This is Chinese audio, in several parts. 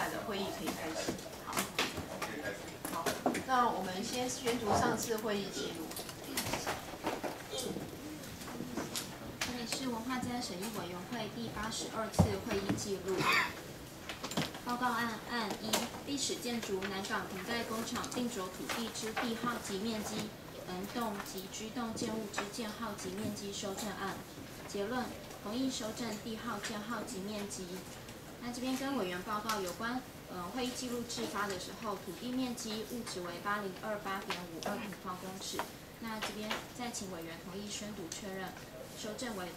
来了，会议可以开始。好，好，那我们先宣读上次会议记录。 台北市文化资产审议委员会第82次会议记录。报告案一：历史建筑南港瓶盖工厂定着土地之地号及面积、门洞及居栋建物之建号及面积修正案。结论：同意修正地号、建号及面积。那这边跟委员报告有关，会议记录制发的时候，土地面积物质为8028.52平方公尺。那这边再请委员同意宣读确认，修正为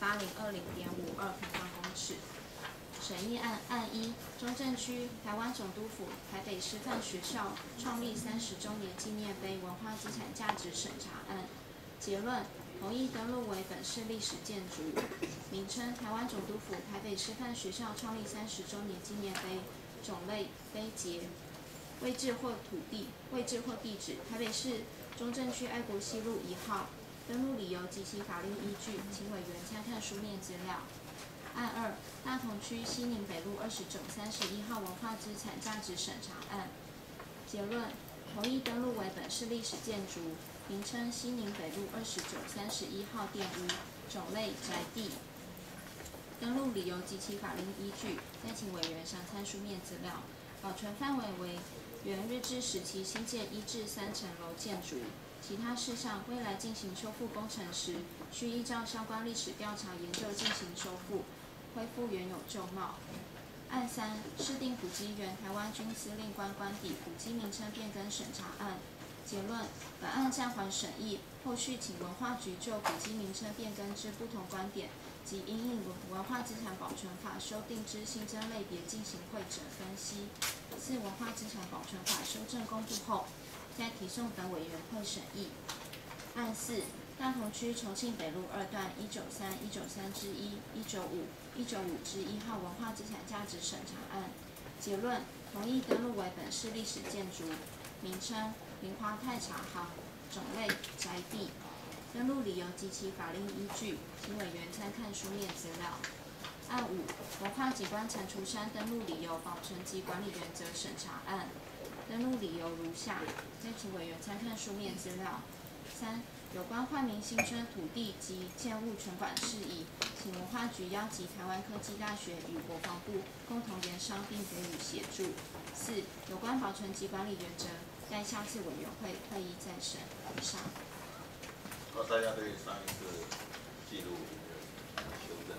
8020.52平方公尺。审议案一：中正区台湾总督府台北师范学校创立30周年纪念碑文化资产价值审查案。结论：同意登录为本市历史建筑。名称：台湾总督府台北师范学校创立30周年纪念碑。种类：碑节。位置或地址：台北市中正区爱国西路1号。登录理由及其法律依据，请委员参看书面资料。案2：大同区西宁北路29-31号文化资产价值审查案。结论：同意登录为本市历史建筑。名称：西宁北路29-31号店屋。种类：宅地。登录理由及其法律依据，再请委员详参书面资料。保存范围为原日治时期新建1至3层楼建筑。其他事项，未来进行修复工程时，需依照相关历史调查研究进行修复，恢复原有旧貌。案3：市定古迹原台湾军司令官官邸古迹名称变更审查案。结论：本案暂缓审议，后续请文化局就古迹名称变更之不同观点及因应文化资产保存法修订之新增类别进行会诊分析。自文化资产保存法修正公布后，再提送本委员会审议。案4：大同区重庆北路2段193、193之1、195、195之1号文化资产价值审查案。结论：同意登录为本市历史建筑。名称：林华泰茶行。种类：宅地。登录理由及其法令依据，请委员参看书面资料。案5：文化景观蟾蜍山登录理由保存及管理原则审查案。登录理由如下，再请委员参看书面资料。3、有关换名新生土地及建物权管事宜，请文化局邀集台湾科技大学与国防部共同研商并给予协助。4、有关保存及管理原则，待下次委员会会议再审。以上。 好，大家对上一次记录修正，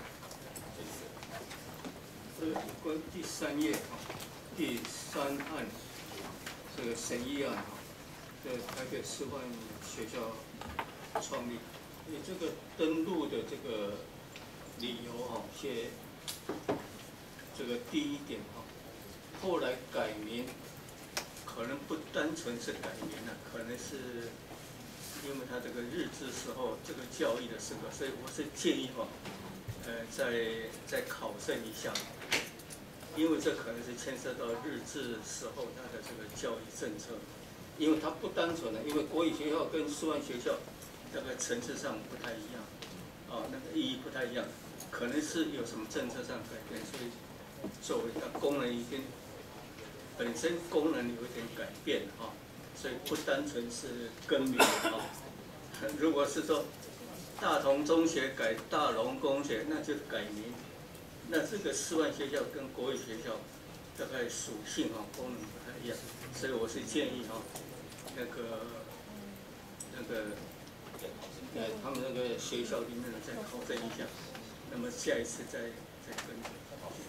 这个有关第3页第3案这个审议案这台北师范学校创立，你这个登录的这个理由写这个第1点后来改名，可能不单纯是改名了，可能是因为他这个日治时候这个教义的时刻，所以我是建议再考证一下，因为这可能是牵涉到日治时候他的这个教育政策，因为它不单纯的，因为国语学校跟师范学校大概层次上不太一样，那个意义不太一样，可能是有什么政策上改变，所以作为它功能已经本身功能有一点改变所以不单纯是更名如果是说大同中学改大龙工学，那就改名。那这个师范学校跟国语学校大概属性功能不太一样，所以我是建议他们那个学校里面再考证一下，那么下一次再跟进。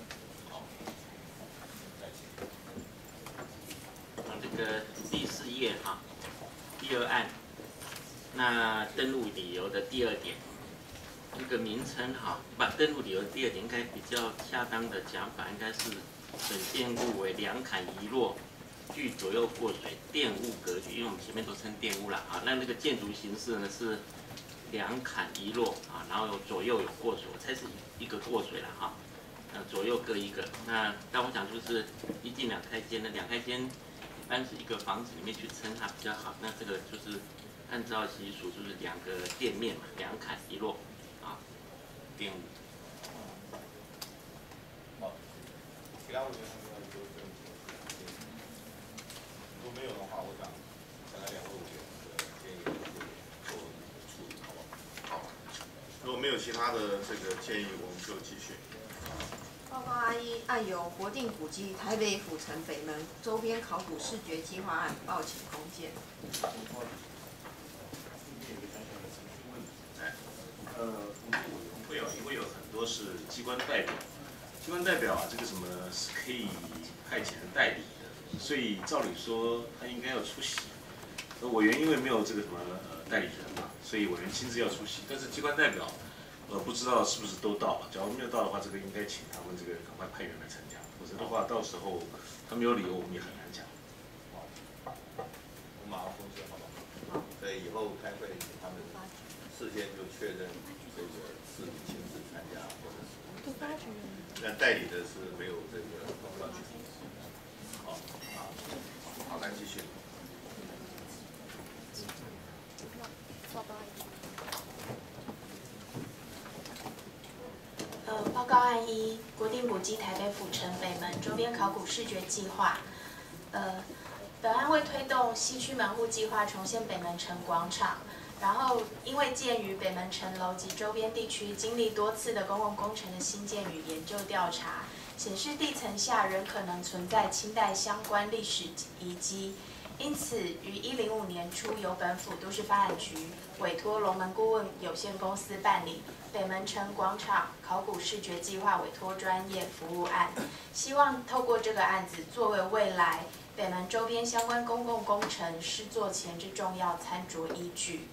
这个第4页第2案，那登录理由的第2点，这个名称登录理由的第2点应该比较恰当的讲法，应该是本建物为2坎一落，距左右过水，佃屋格局，因为我们前面都称佃屋啦那个建筑形式呢是2坎一落然后左右有过水，我猜是一个过水啦左右各一个。但我想就是1进2开间，那2开间一般是一个房子里面去称它比较好。那这个就是按照习俗，就是2个店面嘛，2坎一落佃屋。 好，其他委员有没有纠正？ 有其他的这个建议，我们就继续。 报告案一，案由国定古迹台北府城北门周边考古视觉计划案报请公见。 我们委员会啊，因为有很多是机关代表，机关代表啊，这个什么是可以派遣代理的，所以照理说他应该要出席。委员因为没有这个什么代理人嘛，所以委员亲自要出席。但是机关代表不知道是不是都到了，假如没有到的话，这个应该请他们这个赶快派员来参加，否则的话到时候他们有理由，我们也很难讲。 我马上通知好不好？所以以后开会请他们事先就确认这个是你亲自参加，或者是那代理的是没有这个投票权。好，来继续。 报告案一，国定古迹台北府城北门周边考古视觉计划。本案为推动西区门户计划重现北门城广场，然后因为鉴于北门城楼及周边地区经历多次的公共工程的新建与研究调查，显示地层下仍可能存在清代相关历史遗迹。因此，于105年初由本府都市发展局委托龙门顾问有限公司办理北门城广场考古视觉计划委托专业服务案，希望透过这个案子作为未来北门周边相关公共工程施作前之重要参酌依据。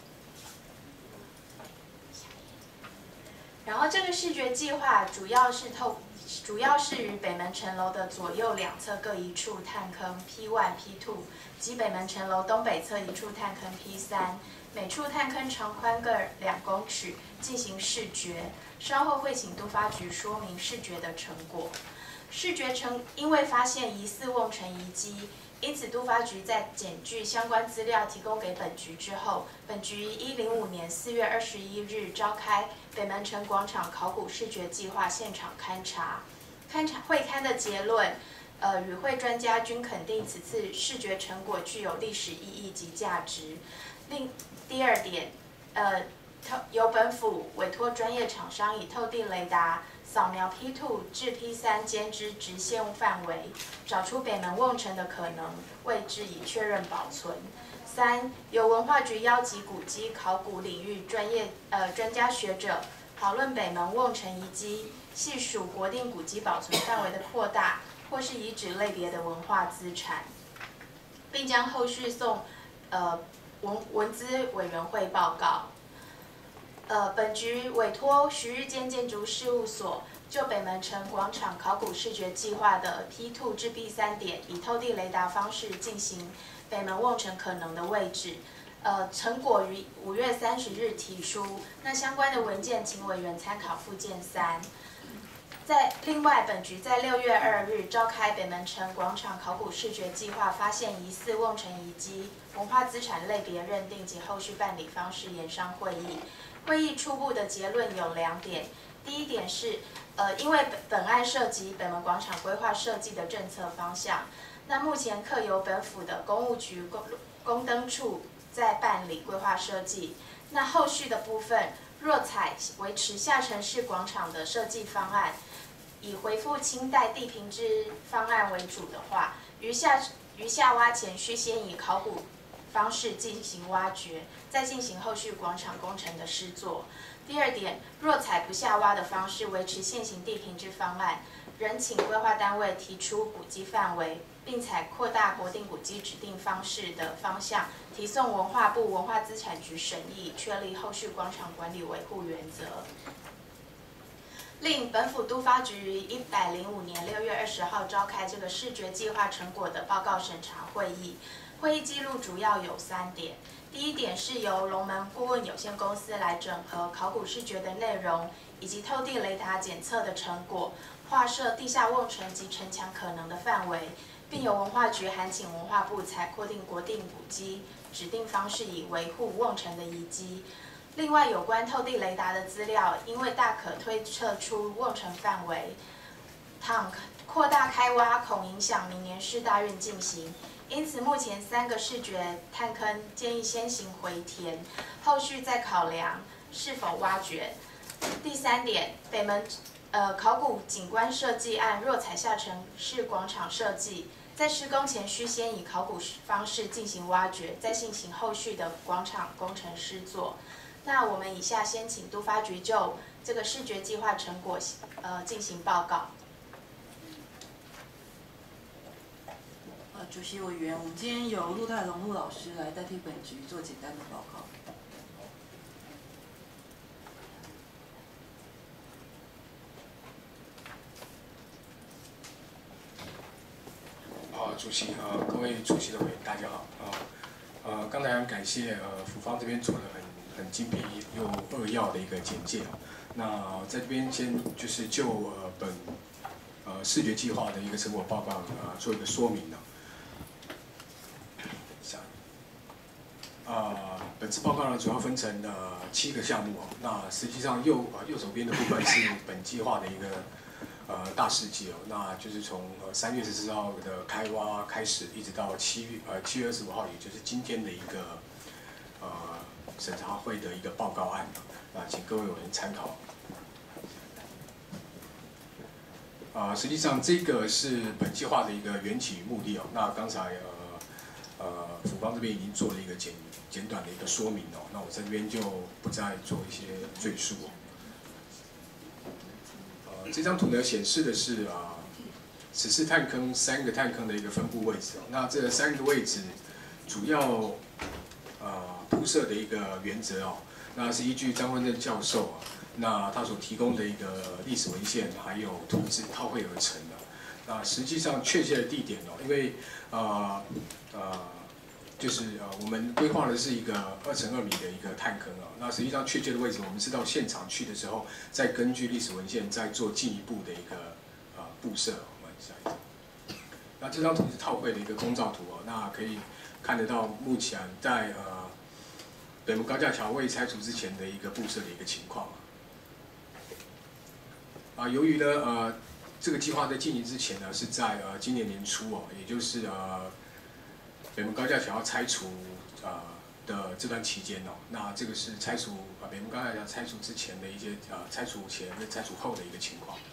然后这个视觉计划主要是于北门城楼的左右两侧各一处探坑 P1、P2 及北门城楼东北侧一处探坑 P3， 每处探坑长宽各2公尺，进行视觉。稍后会请都发局说明视觉的成果。因为发现疑似瓮城遗迹，因此都发局在检具相关资料提供给本局之后，本局105年4月21日召开北门城广场考古视觉计划现场勘查。会勘的结论，与会专家均肯定此次视觉成果具有历史意义及价值。第二点，由本府委托专业厂商以透地雷达扫描 P2 至 P3 间之直线范围，找出北门瓮城的可能位置，以确认保存。3. 由文化局邀集古迹考古领域专家学者讨论北门瓮城遗迹系属国定古迹保存范围的扩大，或是遗址类别的文化资产，并将后续送文资委员会报告。本局委托徐日坚建筑事务所就北门城广场考古视觉计划的 P2 至 P3 点，以透地雷达方式进行北门瓮城可能的位置。成果于5月30日提出，那相关的文件请委员参考附件3。另外，本局在6月2日召开北门城广场考古视觉计划发现疑似瓮城遗迹文化资产类别认定及后续办理方式研商会议。会议初步的结论有2点。第一点是，因为本案涉及北门广场规划设计的政策方向，那目前课由本府的公务局公灯处在办理规划设计。那后续的部分，若采维持下城市广场的设计方案，以回复清代地平之方案为主的话，于下挖前需先以考古方式进行挖掘，再进行后续广场工程的施作。第二点，若采不下挖的方式，维持现行地平之方案，仍请规划单位提出古迹范围，并采扩大国定古迹指定方式的方向，提送文化部文化资产局审议，确立后续广场管理维护原则。另本府都发局于105年6月20号召开这个视觉计划成果的报告审查会议。会议记录主要有3点。第一点是由龙门顾问有限公司来整合考古视觉的内容，以及透地雷达检测的成果，划设地下瓮城及城墙可能的范围，并由文化局函请文化部采扩定国定古迹指定方式，以维护瓮城的遗迹。另外，有关透地雷达的资料，因为大可推测出瓮城范围，倘扩大开挖，恐影响明年市大运进行。因此，目前3个视觉探坑建议先行回填，后续再考量是否挖掘。 第3点，北门考古景观设计案若采下城市广场设计，在施工前需先以考古方式进行挖掘，再进行后续的广场工程施作。那我们以下先请都发局就这个视觉计划成果进行报告。 主席委员，我们今天由陆泰龙陆老师来代替本局做简单的报告。 主席各位主席的委员，大家好刚才很感谢府方这边做了很精辟又扼要的一个简介那在这边先就是就本视觉计划的一个成果报告做一个说明本次报告呢主要分成7个项目那实际上右手边的部分是本计划的一个大事记那就是从3月14号的开挖开始，一直到7月25号，也就是今天的一个审查会的一个报告案那请各位委员参考。实际上这个是本计划的一个缘起与目的那刚才府方这边已经做了一个简短的一个说明那我在这边就不再做一些赘述这张图呢显示的是此次探坑3个探坑的一个分布位置那这3个位置主要铺设的一个原则那是依据张坤正教授那他所提供的一个历史文献还有图纸套绘而成的。那实际上确切的地点因为就是我们规划的是一个2×2米的一个探坑那实际上确切的位置我们是到现场去的时候，再根据历史文献再做进一步的一个布设。我们下一张。那这张图是套绘的一个公照图那可以看得到目前在北门高架桥未拆除之前的一个布设的一个情况由于呢这个计划在进行之前呢是在今年年初也就是北门高架桥要拆除的这段期间那这个是拆除北门高架桥拆除之前的一些拆除前跟拆除后的一个情况。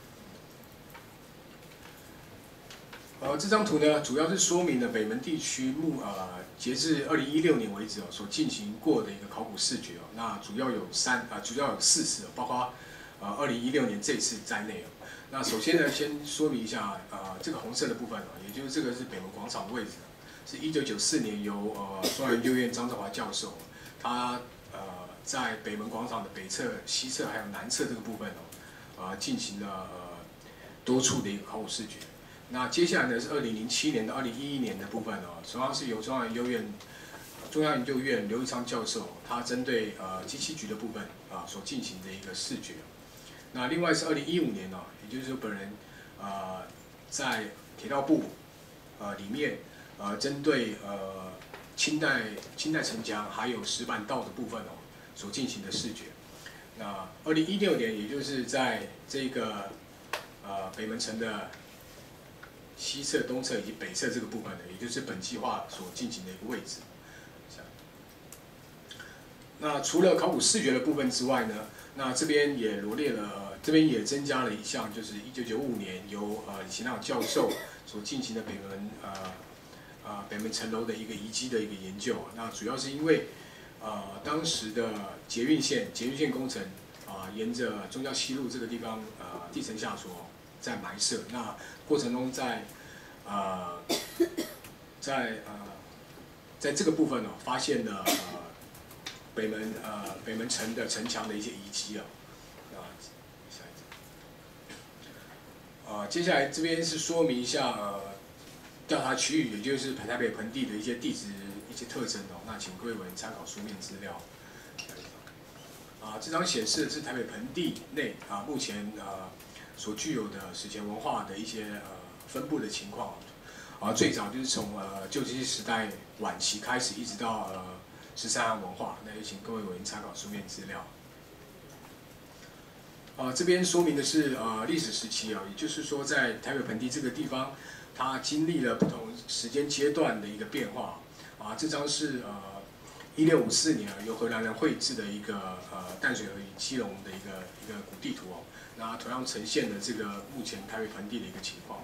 这张图呢主要是说明了北门地区截至2016年为止所进行过的一个考古视觉那主要有4次包括2016年这次在内那首先呢先说明一下这个红色的部分也就是这个是北门广场的位置。是1994年由中央研究院张振华教授，他在北门广场的北侧、西侧还有南侧这个部分进行了多处的一个考古视觉。那接下来呢是2007年到2011年的部分同样是由中央研究院刘义昌教授，他针对机器局的部分所进行的一个视觉。那另外是2015年也就是说本人在铁道部里面。针对清代城墙还有石板道的部分所进行的视觉。那2016年，也就是在这个北门城的西侧、东侧以及北侧这个部分也就是本计划所进行的一个位置。那除了考古视觉的部分之外呢，那这边也罗列了，这边也增加了一项，就是1995年由李勤朗教授所进行的北门城楼的一个遗迹的一个研究那主要是因为当时的捷运线工程沿着忠孝西路这个地方地层下所在埋设，那过程中在这个部分发现了北门城的城墙的一些遗迹接下来这边是说明一下调查区域，也就是台北盆地的一些地质一些特征那请各位委员参考书面资料。这张显示的是台北盆地内目前所具有的史前文化的一些分布的情况最早就是从旧石器时代晚期开始，一直到13汉文化，那也请各位委员参考书面资料。这边说明的是历史时期也就是说在台北盆地这个地方。它经历了不同时间阶段的一个变化这张是 1654年由荷兰人绘制的一个淡水河与基隆的一个古地图哦，那同样呈现了这个目前台北盆地的一个情况。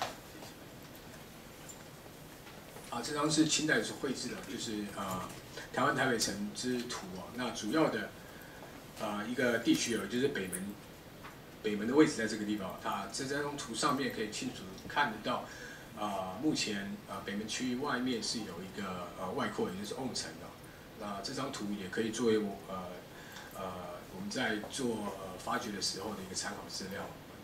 这张是清代所绘制的，就是台湾台北城之图哦。那主要的一个地区就是北门的位置在这个地方。它这张图上面可以清楚看得到，目前北门区外面是有一个外扩，也就是瓮城的。那这张图也可以作为我们在做发掘的时候的一个参考资料。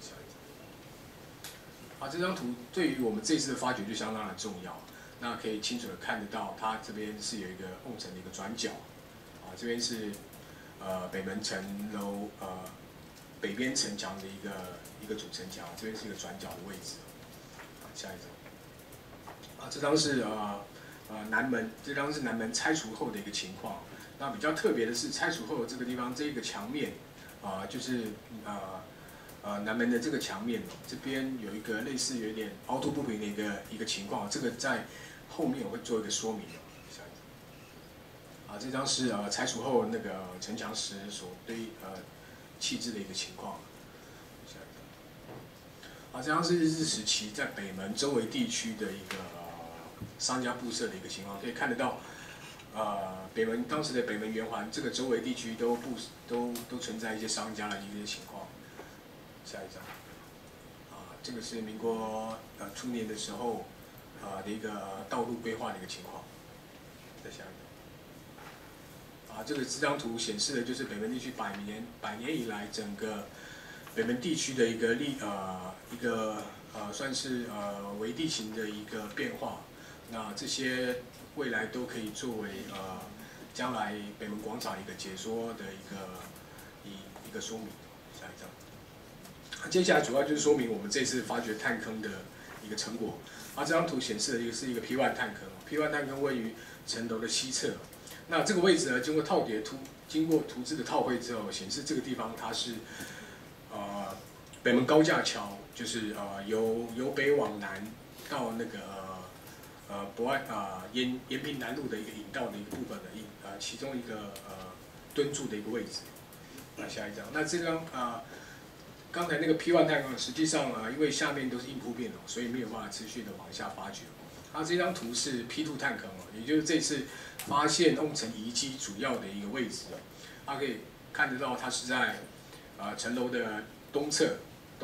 这张图对于我们这次的发掘就相当的重要。那可以清楚的看得到，它这边是有一个瓮城的一个转角，这边是北门城楼北边城墙的一个主城墙，这边是一个转角的位置。下一张，这张是南门，这张是南门拆除后的一个情况。那比较特别的是，拆除后的这个地方这个墙面就是南门的这个墙面这边有一个类似有一点凹凸不平的一个情况，这个在后面我会做一个说明下一张，这张是拆除后那个城墙石所弃置的一个情况。下一张，这张是日治时期在北门周围地区的一个商家布设的一个情况，可以看得到，当时的北门圆环这个周围地区都存在一些商家的一些情况。下一张，这个是民国初年的时候的一个道路规划的一个情况。再下一张，这张图显示的就是北门地区百年以来整个北门地区的一个算是微地形的一个变化。那这些未来都可以作为将来北门广场一个解说的一个说明。下一张。接下来主要就是说明我们这次发掘探坑的一个成果。这张图显示的是一个 P1 探坑 ，P1 探坑位于城楼的西侧。那这个位置呢，经过图纸的套绘之后，显示这个地方它是北门高架桥，就是由北往南到那个延平南路的一个引道的一个部分的其中一个蹲驻的一个位置。下一张，那这张刚才那个 P1 探坑，实际上因为下面都是硬铺面所以没有办法持续的往下发掘。这张图是 P2 探坑也就是这次发现瓮城遗迹主要的一个位置可以看得到它是在城楼的东侧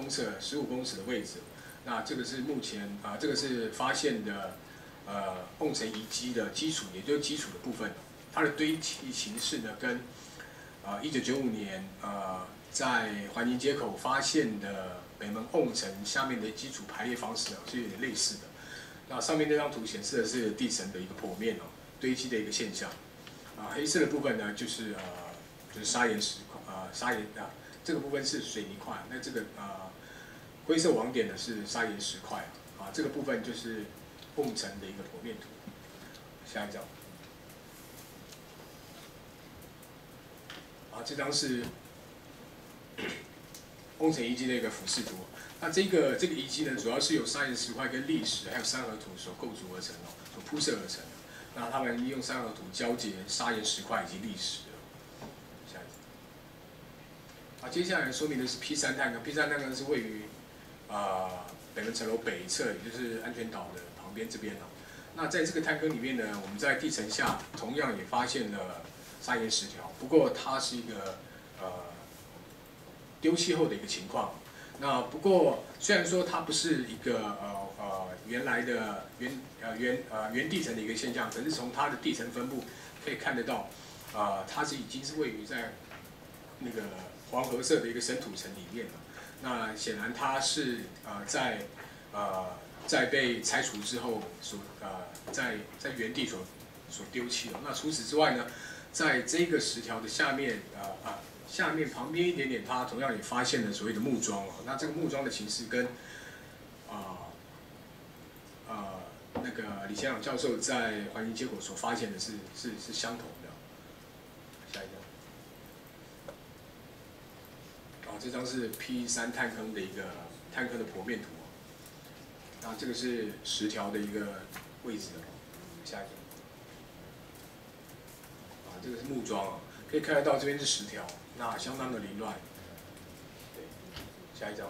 15公尺的位置。那这个是目前这个是发现的瓮城遗迹的基础，也就是基础的部分。它的堆砌形式呢，跟1995年在环宁街口发现的北门瓮城下面的基础排列方式是有点类似的。那上面这张图显示的是地层的一个剖面堆积的一个现象。黑色的部分呢，就是砂岩石块这个部分是水泥块。那这个灰色网点的是砂岩石块这个部分就是瓮城的一个剖面图。下一张。这张是瓮城遗迹的一个俯视图。那这个遗迹呢，主要是由砂岩石块跟砾石还有三合土所构筑而成所铺设而成的。那他们利用三合土交接砂岩石块以及砾石。下一张。接下来说明的是 P3 探坑。P3 探坑是位于北门城楼北侧，也就是安全岛的旁边这边那在这个探坑里面呢，我们在地层下同样也发现了砂岩石条，不过它是一个丢弃后的一个情况。那不过虽然说它不是一个原来的原地层的一个现象，可是从它的地层分布可以看得到，它已经是位于在那个黄褐色的一个深土层里面了。那显然它是在被拆除之后在原地所丢弃的。那除此之外呢，在这个石条的下面下面旁边一点点，它同样也发现了所谓的木桩那这个木桩的形式跟那个李先朗教授在环宁街口所发现的是相同的。下一张。这张是 P3 探坑的一个探坑的剖面图那这个是石条的一个位置下一张。 这个是木桩啊，可以看得到这边是10条，那相当的凌乱。对，下一张。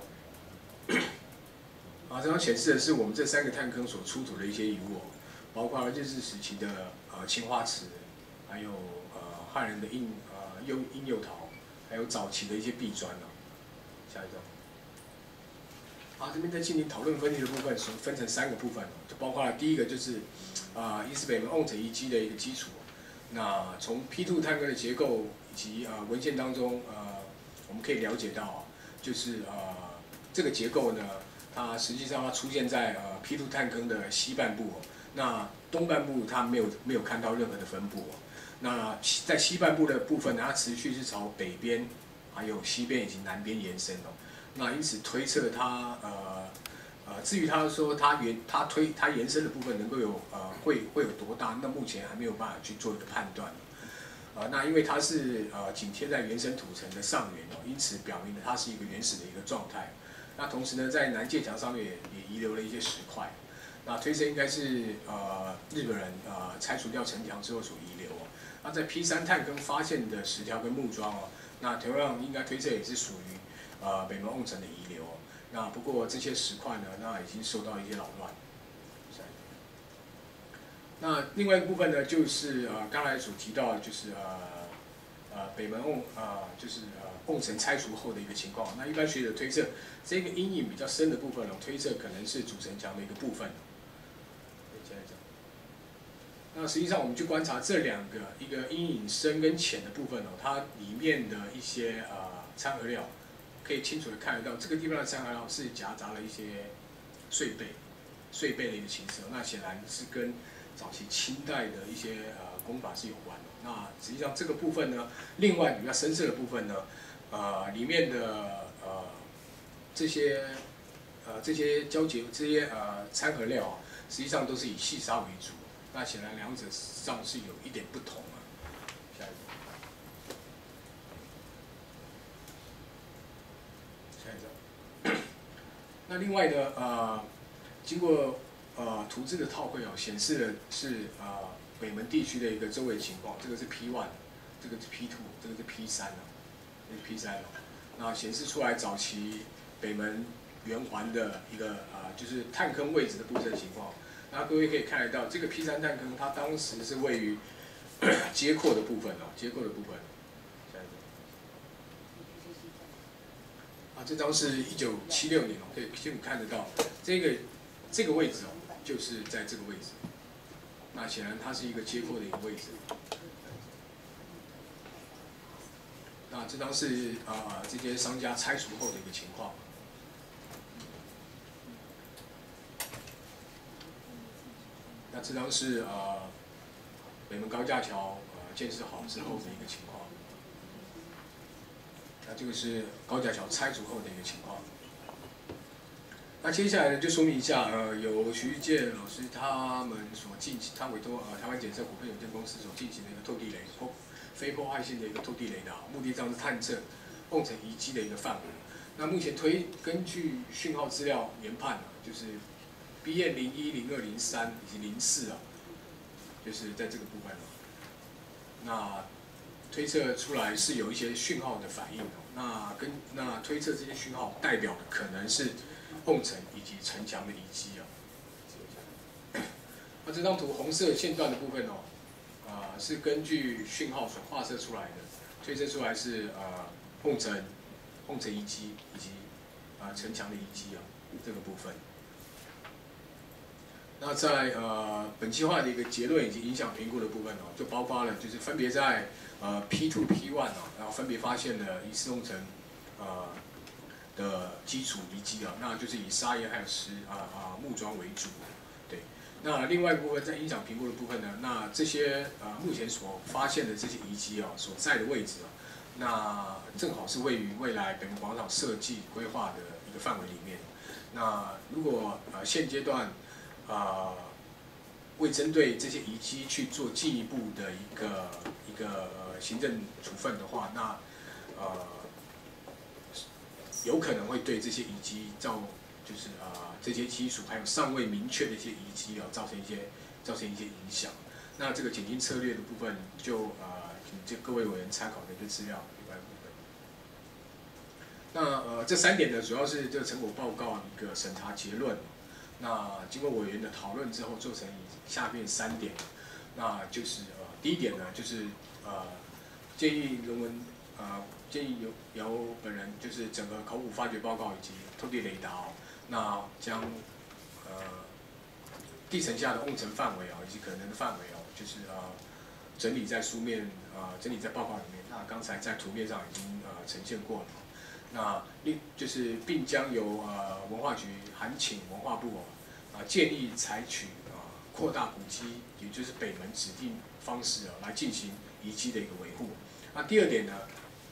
这张显示的是我们这3个探坑所出土的一些遗物，包括日治时期的青花瓷，还有汉人的婴幼陶，还有早期的一些壁砖啊。下一张。这边在进行讨论分析的部分，分成3个部分，就包括了第一个就是伊势北门瓮城遗迹的一个基础。那从 P2 探坑的结构以及文献当中我们可以了解到，就是这个结构呢，它实际上它出现在P2 探坑的西半部，那东半部它没有看到任何的分布。那在西半部的部分呢，它持续是朝北边、还有西边以及南边延伸哦。那因此推测它至于他说它延伸的部分能够有会有多大，那目前还没有办法去做一个判断。那因为它是紧贴在原生土层的上缘因此表明了它是一个原始的一个状态。那同时呢，在南界墙上面也遗留了一些石块。那推测应该是日本人拆除掉城墙之后所遗留。那在 P3 探坑发现的石条跟木桩那同样应该推测也是属于北门瓮城的遗留。那不过这些石块呢，那已经受到一些扰乱。那另外一个部分呢，就是刚才所提到，就是北门就是瓮城拆除后的一个情况。那一般学者推测，这个阴影比较深的部分推测可能是主城墙的一个部分。那实际上我们去观察这2个，一个阴影深跟浅的部分它里面的一些掺合料，可以清楚的看得到，这个地方的掺合料是夹杂了一些碎贝的一个形式。那显然是跟早期清代的一些工法是有关的。那实际上这个部分呢，另外比较深色的部分呢，里面的这些交结这些掺合料实际上都是以细沙为主。那显然两者上是有一点不同下一张。那另外呢，经过图纸的套绘显示的是北门地区的一个周围情况。这个是 P1， 这个是 P2， 这个是 P3这是 P3那显示出来早期北门圆环的一个就是探坑位置的布置情况。那各位可以看得到，这个 P3 探坑它当时是位于接廓的部分接廓的部分。这张是1976年可以清楚看得到，这个位置就是在这个位置。那显然它是一个接廓的一个位置。那这张是这些商家拆除后的一个情况。那这张是北门高架桥建设好之后的一个情况。那这个是高架桥拆除后的一个情况。那接下来呢，就说明一下，有徐玉健老师他们所进行，他委托台湾检测股份有限公司所进行的一个透地雷非破坏性的一个透地雷达，目的上是探测瓮城遗迹的一个范围。那目前根据讯号资料研判就是 BN 01、02、03以及04就是在这个部分那推测出来是有一些讯号的反应那推测这些讯号代表的可能是瓮城以及城墙的遗迹那这张图红色线段的部分是根据讯号所画设出来的，推测出来是瓮城遗迹以及城墙的遗迹这个部分。那在本计划的一个结论以及影响评估的部分就包括了就是分别在P2、P1然后分别发现了疑似瓮城的基础遗迹那就是以砂岩还有木桩为主。对，那另外一部分在影响评估的部分呢，那这些目前所发现的这些遗迹所在的位置那正好是位于未来北门广场设计规划的一个范围里面。那如果现阶段未针对这些遗迹去做进一步的一个行政处分的话，那有可能会对这些遗迹就是这些基础还有尚未明确的一些遗迹造成一些影响。 那这个减轻策略的部分就请这各位委员参考的一个资料以外部分。那这3点呢，主要是这个成果报告一个审查结论。那经过委员的讨论之后，做成以下面3点。那就是第一点呢，就是建议人文建议由本人就是整个考古发掘报告以及透地雷达那将地层下的瓮层范围以及可能的范围就是整理在书面整理在报告里面。那刚才在图面上已经呈现过了。那就是并将由文化局函请文化部建议采取扩大古迹，也就是北门指定方式来进行遗迹的一个维护。那第二点呢，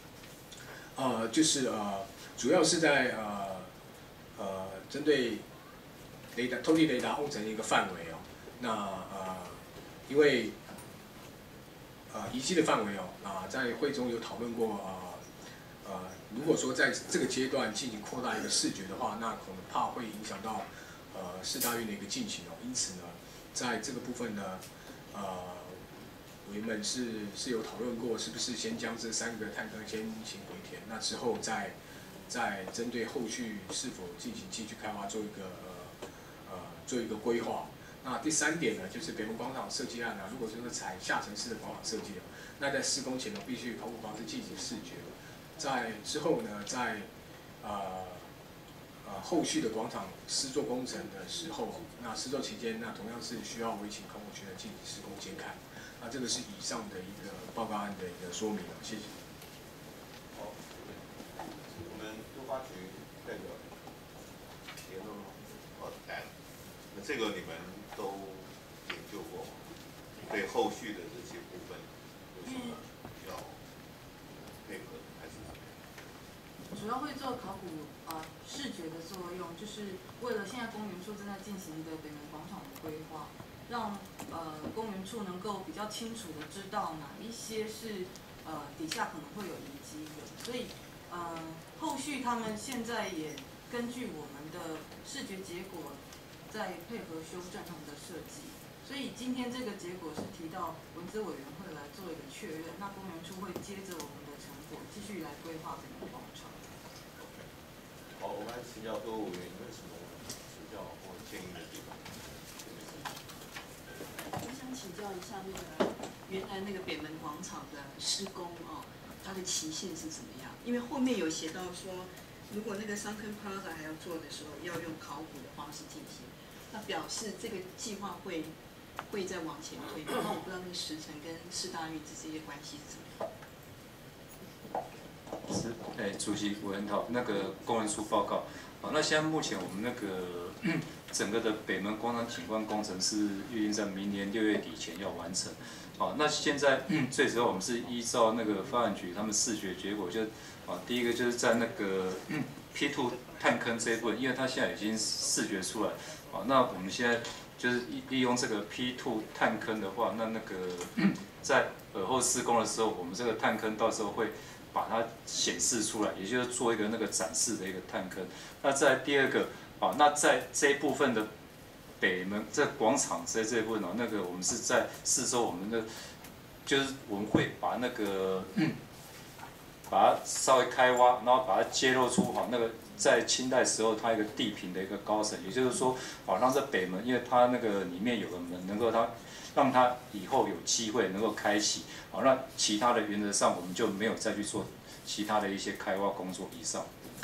就是主要是在针对透地雷达瓮层的一个范围那因为遗迹的范围在会中有讨论过如果说在这个阶段进行扩大一个视觉的话，那可能怕会影响到市大运的一个进行因此呢，在这个部分呢，委员们是有讨论过，是不是先将这3个探坑先行回填，那之后再针对后续是否进行继续开发做一个规划。那第3点呢，就是北门广场设计案如果说是采下沉式的广场设计那在施工前必须考古方式进行视觉。在之后呢，在后续的广场施作工程的时候，那施作期间，那同样是需要委请考古学人进行施工监看。那这个是以上的一个报告案的一个说明谢谢。 好，我们都发局代表联络来了，那这个你们都研究过吗？对后续的这些部分有什么要配合的，还是怎么样？ 主要会做考古视觉的作用，就是为了现在公园处正在进行的北门广场的规划，让公园处能够比较清楚的知道哪一些是底下可能会有遗迹的，所以后续他们现在也根据我们的视觉结果，在配合修正他们的设计。所以今天这个结果是提到文资委员会来做一个确认，那公园处会接着我们的成果继续来规划北门广场。 好，我们来请教各位委员有没有什么指教或建议的地方？ 我想请教一下原来那个北门广场的施工它的期限是怎么样？因为后面有写到说，如果那个Sunken Plaza还要做的时候，要用考古的方式进行，那表示这个计划会再往前推。那我不知道那个时程跟市大运这些关系是怎么样。 主席委员好，那个公文书报告。那现在目前我们那个整个的北门广场景观工程是预定在明年6月底前要完成。那现在最主要我们是依照那个发展局他们视觉结果，就第一个就是在那个P2 探坑这一部分，因为它现在已经视觉出来。那我们现在就是利用这个 P2 探坑的话，那个在尔后施工的时候，我们这个探坑到时候会把它显示出来，也就是做一个那个展示的一个探坑。那在第二个那在这一部分的北门这广场这一部分那个我们是在四周我们的就是我们会把那个把它稍微开挖，然后把它揭露出那个在清代时候它一个地坪的一个高层，也就是说让这北门，因为它那个里面有个门，能够让它以后有机会能够开启，那其他的原则上我们就没有再去做其他的一些开挖工作以上。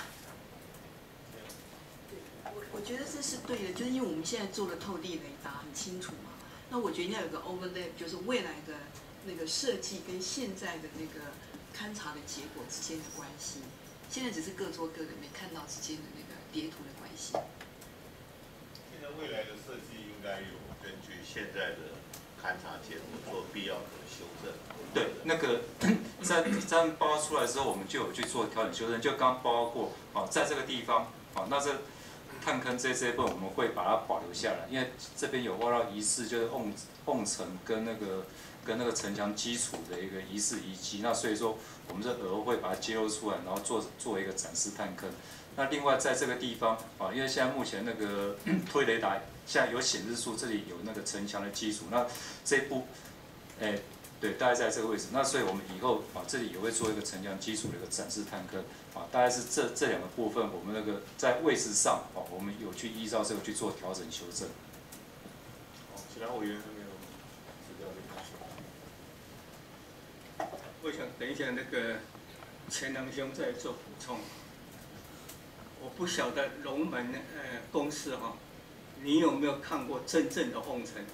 我觉得这是对的，就是因为我们现在做的透地雷达很清楚嘛，那我觉得应该有个 overlap， 就是未来的那个设计跟现在的那个勘察的结果之间的关系。现在只是各做各的，没看到之间的那个叠图的关系。 现在未来的设计应该有根据现在的勘察结果做必要的修正。 对，那个在这样报告出来之后，我们就有去做调整修正，就刚报告过在这个地方那这探坑这部分我们会把它保留下来，因为这边有挖到疑似就是瓮层跟那个城墙基础的一个疑似遗迹，那所以说我们这额会把它揭露出来，然后做一个展示探坑。 那另外在这个地方啊，因为现在目前那个推雷达现在有显示出这里有那个城墙的基础，那这一步，对，大概在这个位置。那所以我们以后啊，这里也会做一个城墙基础的一个展示探坑啊，大概是这两个部分，我们那个在位置上啊，我们有去依照这个去做调整修正。 好，其他委员还没有指教的要求。 我想等一下那个钱囊兄再做补充。我不晓得龙门公司哈，你有没有看过真正的瓮城？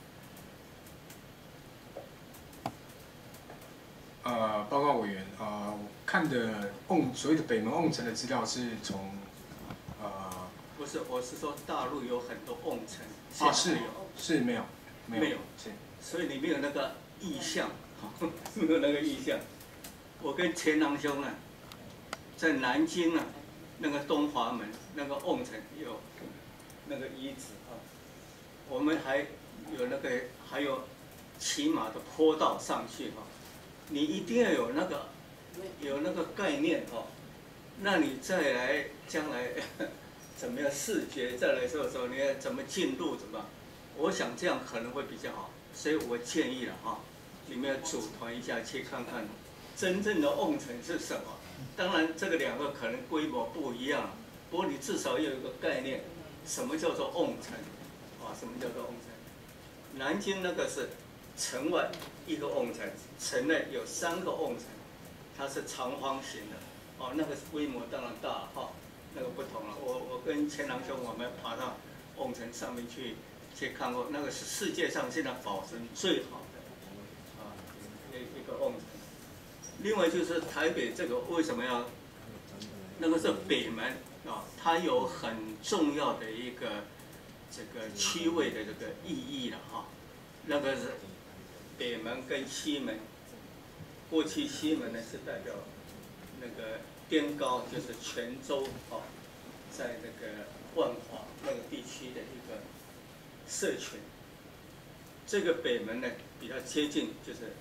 报告委员，我看的所谓的北门瓮城的资料是从不是，我是说大陆有很多瓮城。 是没有是，所以你没有那个意向，没有那个意向。我跟钱囊兄啊，在南京啊，那个东华门那个瓮城有那个遗址啊，我们还有还有骑马的坡道上去哈。你一定要有那个概念哦，那你再来将来怎么样视觉再来说你要怎么进入怎么？我想这样可能会比较好，所以我建议了哈，你们要组团一下去看看真正的瓮城是什么。当然这个两个可能规模不一样，不过你至少要有一个概念，什么叫做瓮城啊？什么叫做瓮城？南京那个是城外一个瓮城，城内有3个瓮城，它是长方形的，哦，那个规模当然大了哈，那个不同了。我跟钱囊兄我们爬到瓮城上面去看过，那个是世界上现在保存最好的一个瓮城。另外就是台北这个为什么要那个是北门啊？它有很重要的一个这个区位的这个意义了哈，那个是。北门跟西门，过去西门呢是代表那个滇高，就是泉州哦，在那个万华那个地区的一个社群。这个北门呢比较接近，就是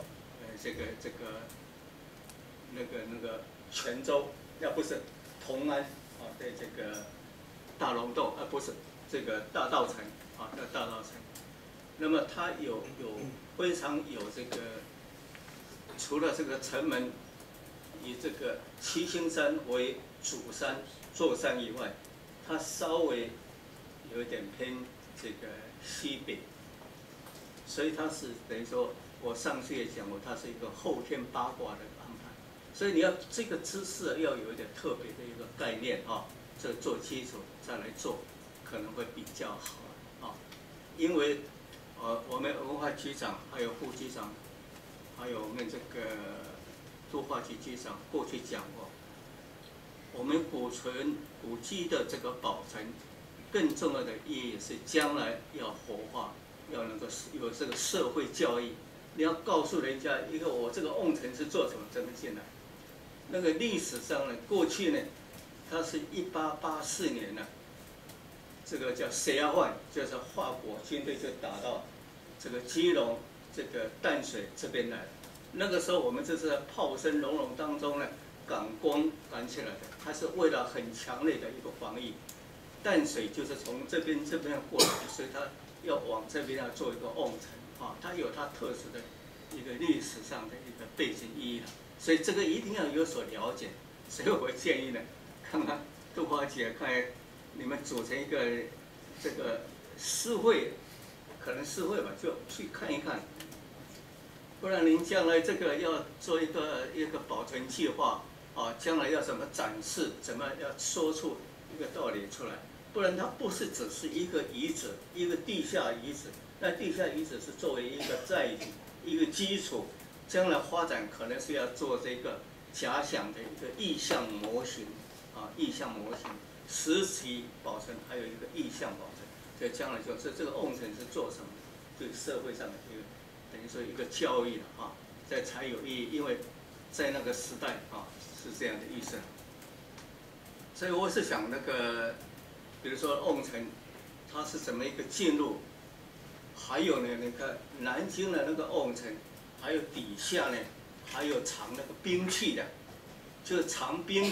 那个泉州，不是同安啊的这个大龙洞，不是这个大稻埕啊，那大稻埕。那么它有非常有这个，除了这个城门以这个七星山为主山座山以外，它稍微有一点偏这个西北，所以它是等于说，我上次也讲过，它是一个后天八卦的安排，所以你要这个知识要有一点特别的一个概念啊，这做基础再来做，可能会比较好啊，因为。我们文化局长、还有副局长，还有我们这个都化局局长过去讲过，我们古迹的这个保存，更重要的意义是将来要活化，要能够有这个社会教育。你要告诉人家一个我这个瓮城是做什么，怎么进来？那个历史上呢，过去呢，它是1884年呢。这个叫塞亚万，就是法国军队就打到这个基隆、这个淡水这边来。那个时候我们就是在炮声隆隆当中呢，赶工赶起来的。它是为了很强烈的一个防御。淡水就是从这边过来，所以它要往这边要做一个瓮城啊，它有它特殊的一个历史上的一个背景意义了。所以这个一定要有所了解。所以我建议呢，看看杜华姐看。你们组成一个这个市会，可能市会吧，就去看一看。不然您将来这个要做一个保存计划啊，将来要怎么展示，怎么要说出一个道理出来。不然它不是只是一个遗址，一个地下遗址。那地下遗址是作为一个载体、一个基础，将来发展可能是要做这个假想的一个意象模型啊，意象模型。实体保存还有一个意象保存，所以将来就是这个瓮城是做什么？对社会上的一个等于说一个教育了啊，这才有意义，因为在那个时代啊是这样的意思。所以我是想那个，比如说瓮城，它是怎么一个进入？还有呢，那个南京的那个瓮城，还有底下呢还有藏那个兵器的，就是藏兵的。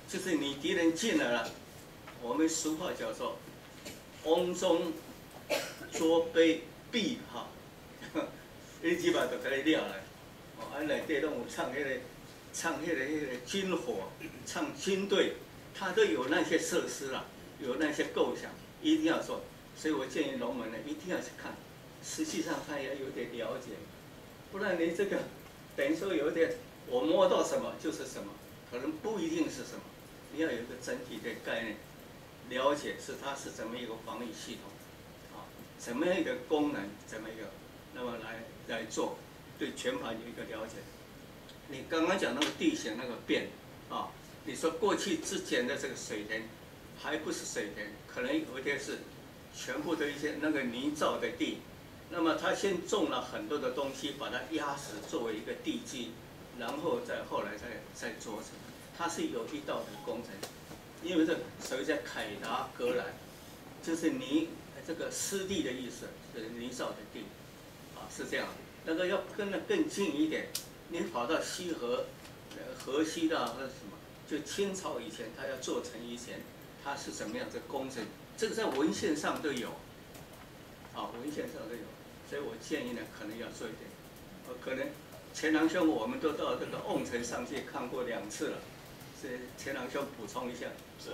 就是你敌人进来了，我们俗话叫做“瓮中捉鳖”哈，你基本就给你抓来。哦，啊内底拢有唱迄个军火，唱军队，它都有那些设施啦，有那些构想，一定要做。所以我建议农民呢，一定要去看，实际上他也有点了解，不然你这个等于说有点我摸到什么就是什么，可能不一定是什么。你要有一个整体的概念，了解它是怎么一个防御系统，啊，怎么样一个功能，怎么一个，那么来做，对全盘有一个了解。你刚刚讲那个地形那个变，啊，你说过去之前的这个水田，还不是水田，可能有一些是全部的一些那个泥造的地，那么他先种了很多的东西，把它压实作为一个地基，然后后来再做成。它是有一道的工程，因为这所谓叫凯达格兰，就是这个湿地的意思，是泥造的地，啊是这样。那个要跟得更近一点，你跑到西河，河西的或者什么，就清朝以前他要做成以前，它是什么样的工程，这个在文献上都有，啊文献上都有，所以我建议呢可能要做一点，可能钱囊兄我们都到这个瓮城上去看过2次了。是钱囊兄补充一下。是。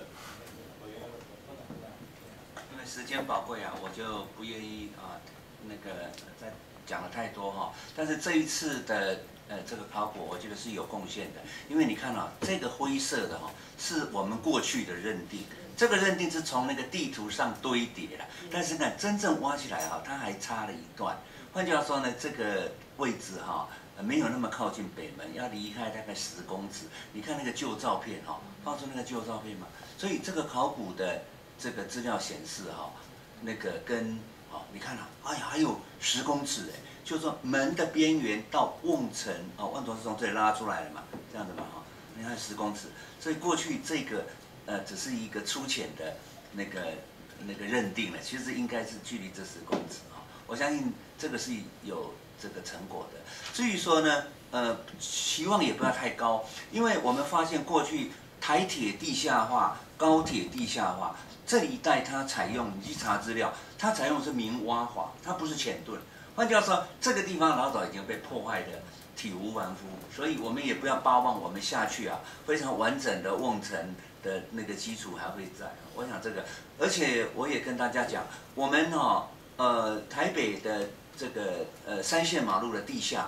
因为时间宝贵啊，我就不愿意那个再讲了太多哈。但是这一次的这个考古，我觉得是有贡献的，因为你看啊，这个灰色的是我们过去的认定，这个认定是从那个地图上堆叠的，但是呢，真正挖起来它还差了一段。换句话说呢，这个位置没有那么靠近北门，要离开大概10公尺。你看那个旧照片放出那个旧照片嘛。所以这个考古的这个资料显示那个跟你看哎呀还有10公尺哎，就是说门的边缘到瓮城瓮城是从这里拉出来的嘛，这样子嘛你看10公尺。所以过去这个只是一个粗浅的那个认定了，其实应该是距离这10公尺我相信这个是有这个成果的。至于说呢，期望也不要太高，因为我们发现过去台铁地下化、高铁地下化这一带，它采用你去查资料，它采用的是明挖法，它不是浅遁。换句话说，这个地方老早已经被破坏的体无完肤，所以我们也不要巴望我们下去非常完整的瓮城的那个基础还会在。我想这个，而且我也跟大家讲，我们台北的这个3线马路的地下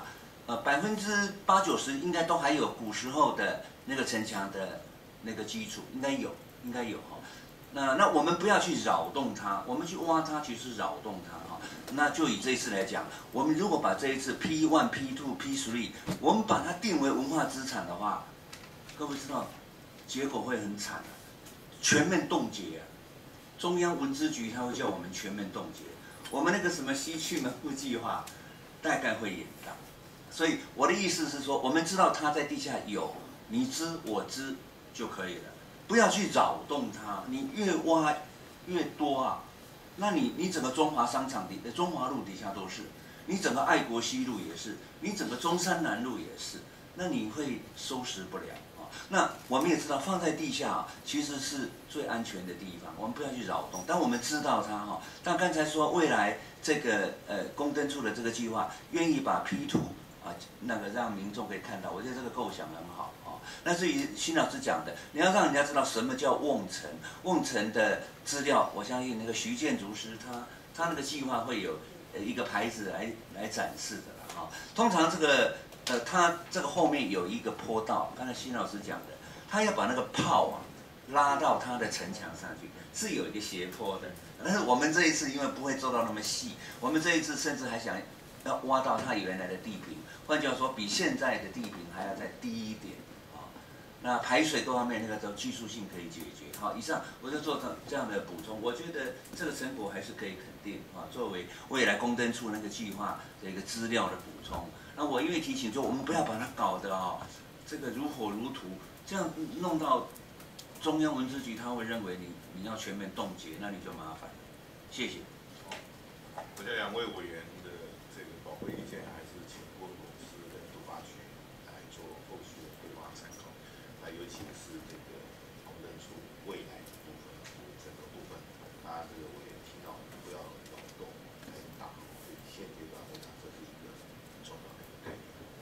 ，80%、90%应该都还有古时候的那个城墙的那个基础，应该有那我们不要去扰动它，我们去挖它其实是扰动它那就以这一次来讲，我们如果把这一次 P1、P2、P3， 我们把它定为文化资产的话，各位知道结果会很惨全面冻结中央文资局它会叫我们全面冻结。我们那个什么西区门户计划，大概会延宕。所以我的意思是说，我们知道它在地下有，你知我知就可以了，不要去扰动它。你越挖越多那你整个中华商场中华路底下都是，你整个爱国西路也是，你整个中山南路也是，那你会收拾不了那我们也知道，放在地下其实是最安全的地方，我们不要去扰动。但我们知道它但刚才说未来这个公灯处的这个计划，愿意把 P2那个让民众可以看到，我觉得这个构想很好那至于辛老师讲的，你要让人家知道什么叫瓮城，瓮城的资料，我相信那个徐建筑师他那个计划会有一个牌子来展示的通常这个它这个后面有一个坡道，刚才辛老师讲的，他要把那个炮拉到他的城墙上去，是有一个斜坡的。但是我们这一次因为不会做到那么细，我们这一次甚至还想要挖到它原来的地坪，换句话说，比现在的地坪还要再低一点那排水各方面那个都技术性可以解决。以上我就做这样的补充，我觉得这个成果还是可以肯定作为未来公灯处那个计划的一个资料的补充。那我因为提醒说，我们不要把它搞得这个如火如荼，这样弄到中央文资局他会认为你要全面冻结，那你就麻烦了。谢谢。 我这2位委员的这个宝贵意见，还是请郭董事的都发局来做后续的规划参考。尤其是这个政处未来的部分，整个部分，他这个委员提到不要扰动太大，所以现阶段我想这是一个很重要的一个概念。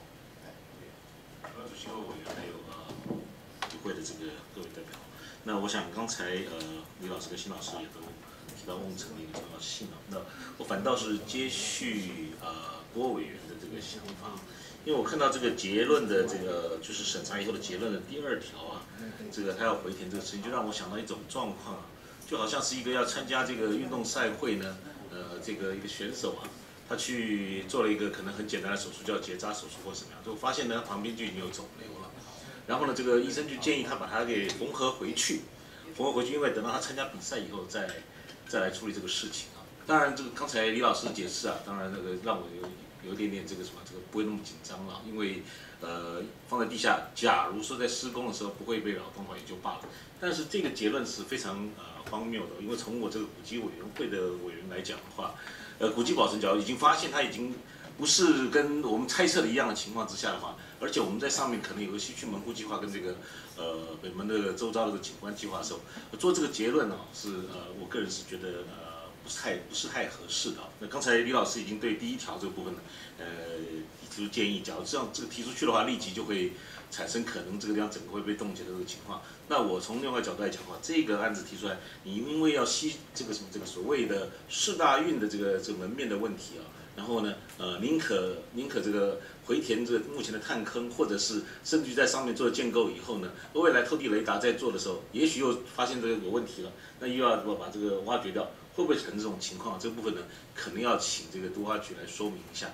主席和委员还有与会的这个各位代表，那我想刚才李老师跟辛老师也都提到瓮城的一个重要性啊，那我反倒是接续郭委员的这个想法，因为我看到这个结论的这个就是审查以后的结论的第2条啊，这个他要回填这个事情，就让我想到一种状况啊，就好像是一个要参加这个运动赛会呢，这个一个选手啊。他去做了一个可能很简单的手术，叫结扎手术或什么样，就发现呢旁边就已经有肿瘤了，然后呢这个医生就建议他把它给缝合回去，因为等到他参加比赛以后再来处理这个事情啊。当然这个刚才李老师的解释啊，当然那个让我有一点点这个什么，这个不会那么紧张了，因为放在地下，假如说在施工的时候不会被扰动的话也就罢了，但是这个结论是非常荒谬的，因为从我这个古迹委员会的委员来讲的话。古迹保存角已经发现它已经不是跟我们猜测的一样的情况之下的话，而且我们在上面可能有个西区门户计划跟这个北门的周遭的这个景观计划的时候，做这个结论呢是我个人是觉得不是太合适的。那刚才李老师已经对第1条这个部分呢提出建议，假如这样这个提出去的话，立即就会产生可能这个地方整个会被冻结的这个情况。那我从另外角度来讲的话，这个案子提出来，你因为要这个所谓的市大运的这个门面的问题啊，然后呢宁可这个回填这个目前的探坑，或者是甚至于在上面做了建构以后呢，未来透地雷达在做的时候，也许又发现这个有问题了，那又要把这个挖掘掉，会不会产生这种情况？这部分呢，可能要请这个都发局来说明一下。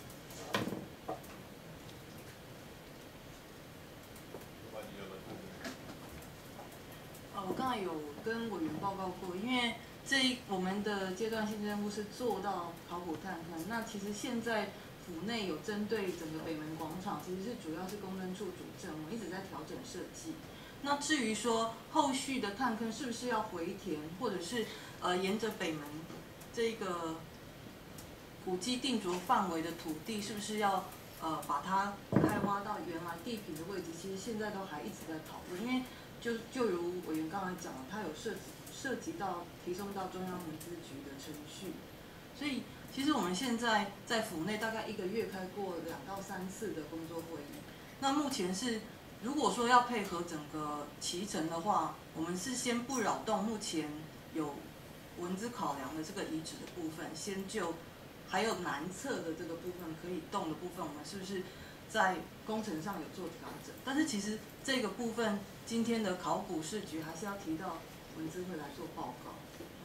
我刚才有跟委员报告过，因为我们的阶段性任务是做到考古探勘，那其实现在府内有针对整个北门广场，其实是主要是公证处主政，我们一直在调整设计。那至于说后续的探坑是不是要回填，或者是沿着北门这个古迹定着范围的土地，是不是要把它开挖到原来地坪的位置？其实现在都还一直在讨论，因为就如委员刚才讲了，它有涉及到提送到中央民资局的程序，所以其实我们现在在府内大概1个月开过2到3次的工作会议。那目前是如果说要配合整个期程的话，我们是先不扰动目前有文资考量的这个遗址的部分，先就还有南侧的这个部分可以动的部分，我们是不是在工程上有做调整？但是其实这个部分今天的考古视局还是要提到文资会来做报告。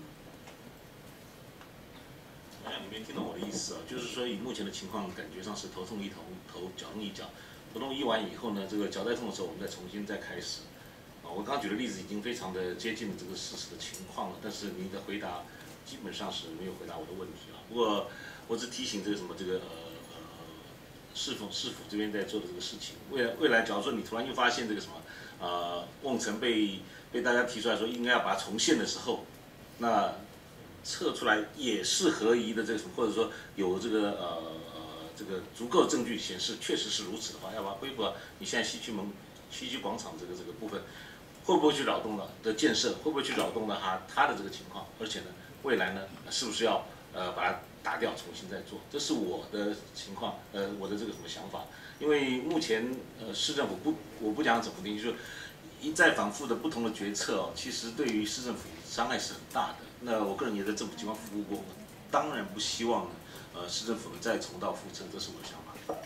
我想你没听懂我的意思啊，就是说以目前的情况，感觉上是头痛医头，脚痛医脚。头痛医完以后呢，这个脚再痛的时候，我们重新开始。我刚刚举的例子已经非常的接近这个事实的情况了，但是您的回答基本上是没有回答我的问题了。不过我只提醒这个什么这个市府这边在做的这个事情，未来假如说你突然又发现这个什么瓮城被大家提出来说应该要把它重现的时候，那测出来也是合宜的这个什么，或者说有这个足够证据显示确实是如此的话，要把它恢复到你现在西区广场这个部分，会不会去扰动了的建设，会不会去扰动了它的这个情况？而且呢，未来呢是不是要把它打掉重新再做？这是我的情况，我的这个什么想法？因为目前市政府我不讲怎么定，就是一再反复的不同的决策哦，其实对于市政府伤害是很大的。那我个人也在政府机关服务过，当然不希望呢市政府呢再重蹈覆辙，这是我的想法。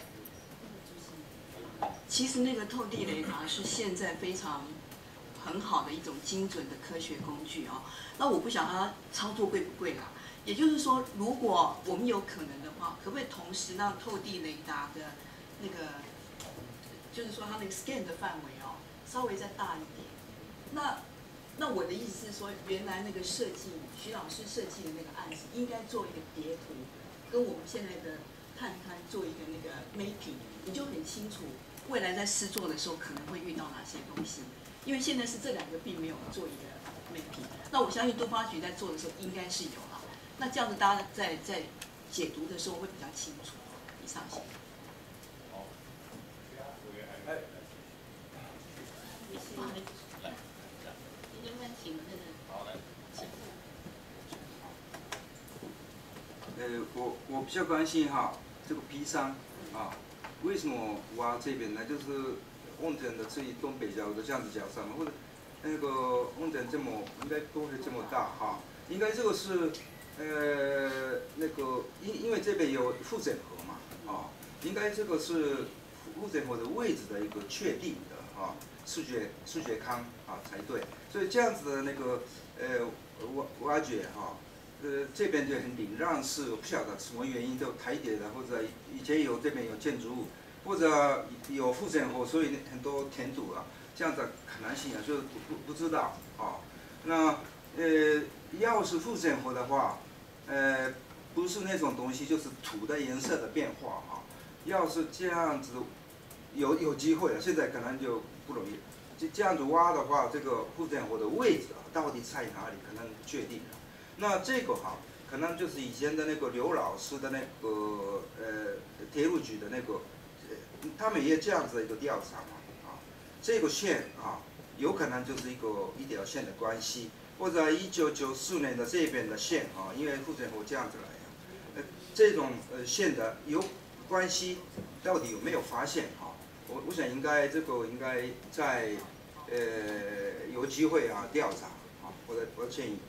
其实那个透地雷达是现在非常很好的一种精准的科学工具啊。那我不晓得它操作贵不贵啦。也就是说，如果我们有可能的话，可不可以同时让透地雷达的那个，就是说它那个 scan 的范围哦，稍微再大一点？那我的意思是说，原来那个设计徐老师设计的那个案子，应该做一个叠图，跟我们现在的探勘做一个那个 mapping， 你就很清楚未来在施作的时候可能会遇到哪些东西。因为现在是这2个并没有做一个 mapping， 那我相信都发局在做的时候应该是有啦。那这样子大家在解读的时候会比较清楚。以上谢谢。 能不能请那个？ 好来。 我比较关心哈，这个 P 3啊，为什么挖这边呢？就是温泉的这一东北角的这样子角上，或者那个温泉这么应该不会这么大哈，应该这个是那个因为这边有复整河嘛啊，应该这个是复整河的位置的一个确定的啊，视觉康啊才对，所以这样子的那个挖掘哈。这边就很顶，让是我不晓得什么原因就台铁的，或者以前有这边有建筑物，或者有复整河，所以很多填土啊，这样的可能性啊，就不知道啊。那要是复整河的话，不是那种东西，就是土的颜色的变化啊。要是这样子有机会了，现在可能就不容易。这样子挖的话，这个复整河的位置啊，到底在哪里，可能不确定了。那这个哈，可能就是以前的那个刘老师的那个铁路局的那个，他们也这样子的一个调查嘛啊，这个线啊，有可能就是一条线的关系，或者1994年的这边的线啊，因为复整河这样子来啊，这种线的有关系，到底有没有发现啊？我想应该在有机会啊调查啊，我的建议。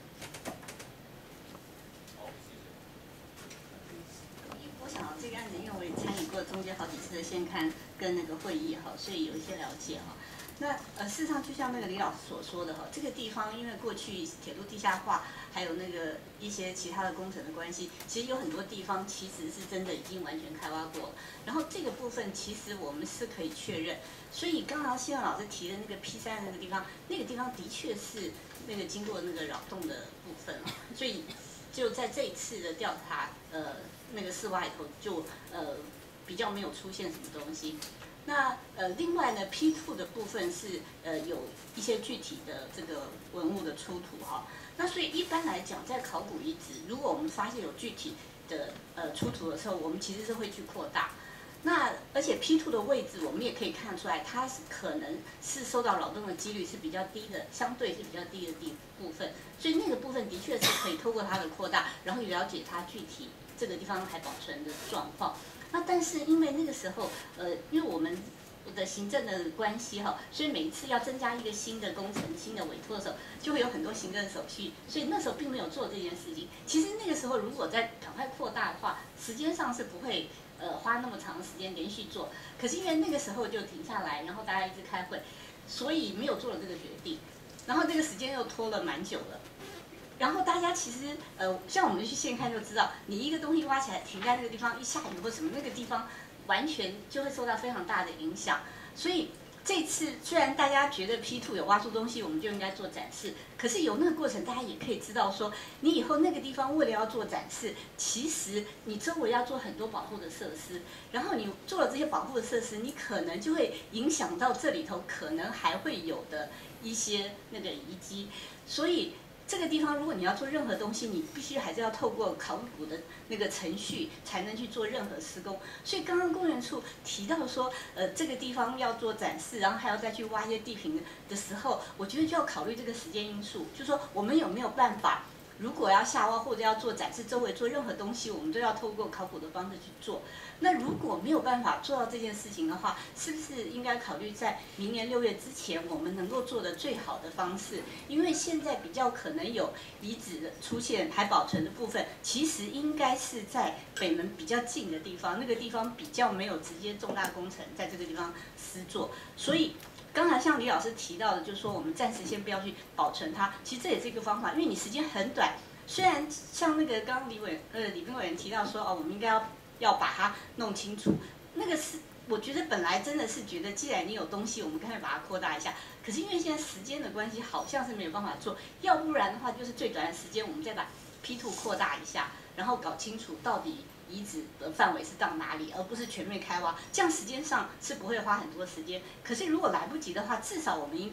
我想这个案子，因为我也参与过中间好几次的现勘跟那个会议哈，所以有一些了解哈。那事实上就像那个李老师所说的哈，这个地方因为过去铁路地下化，还有那个一些其他的工程的关系，其实有很多地方其实是真的已经完全开挖过了。然后这个部分其实我们是可以确认，所以刚刚希望老师提的那个 P 3的那个地方，那个地方的确是那个经过那个扰动的部分啊，所以就在这一次的调查，那个室外头就比较没有出现什么东西。那另外呢 ，P2 的部分是有一些具体的这个文物的出土哈。那所以一般来讲，在考古遗址，如果我们发现有具体的出土的时候，我们其实是会去扩大。那而且 P2 的位置，我们也可以看出来，它是可能是受到扰动的几率是比较低的，相对是比较低的部分。所以那个部分的确是可以透过它的扩大，然后了解它具体这个地方还保存的状况。那但是因为那个时候，因为我们的行政的关系哈，所以每一次要增加一个新的工程、新的委托的时候，就会有很多行政手续，所以那时候并没有做这件事情。其实那个时候如果再赶快扩大的话，时间上是不会花那么长的时间连续做。可是因为那个时候就停下来，然后大家一直开会，所以没有做了这个决定，然后这个时间又拖了蛮久了。然后大家其实像我们去现看就知道，你一个东西挖起来停在那个地方，一下雨或什么，那个地方完全就会受到非常大的影响。所以这次虽然大家觉得 P2 有挖出东西，我们就应该做展示，可是有那个过程，大家也可以知道说，你以后那个地方为了要做展示，其实你周围要做很多保护的设施，然后你做了这些保护的设施，你可能就会影响到这里头可能还会有的一些那个遗迹，所以。这个地方，如果你要做任何东西，你必须还是要透过考古的那个程序才能去做任何施工。所以刚刚公园处提到说，这个地方要做展示，然后还要再去挖一些地坪的时候，我觉得就要考虑这个时间因素，就是说我们有没有办法，如果要下挖或者要做展示，周围做任何东西，我们都要透过考古的方式去做。那如果没有办法做到这件事情的话，是不是应该考虑在明年6月之前，我们能够做的最好的方式？因为现在比较可能有遗址的出现还保存的部分，其实应该是在北门比较近的地方，那个地方比较没有直接重大工程在这个地方施作，所以。刚才像李老师提到的，就是说我们暂时先不要去保存它，其实这也是一个方法，因为你时间很短。虽然像那个刚刚李斌委员提到说，我们应该要把它弄清楚，那个是我觉得本来真的是觉得，既然你有东西，我们干脆把它扩大一下。可是因为现在时间的关系，好像是没有办法做，要不然的话就是最短的时间，我们再把 P2 扩大一下，然后搞清楚到底。遗址的范围是到哪里，而不是全面开挖，这样时间上是不会花很多时间。可是如果来不及的话，至少我们应该